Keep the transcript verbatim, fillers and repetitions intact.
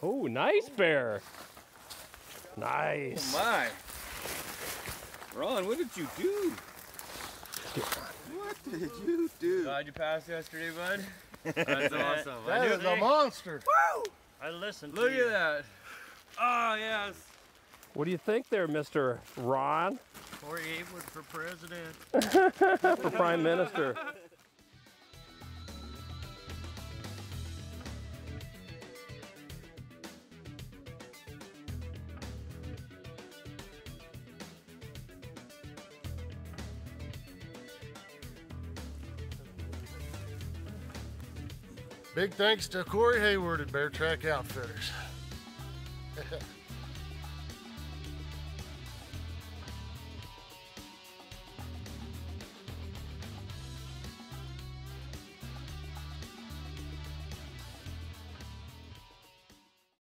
Oh, nice bear. Nice. Oh my. Ron, what did you do? What did you do? Glad you passed yesterday, bud. That's awesome. That is a monster. Woo! I listened to Look you. at that. Oh, yes. What do you think there, Mister Ron? Corey Aitwood for president. For Prime Minister. Big thanks to Corey Hayward at Bear Trak Outfitters.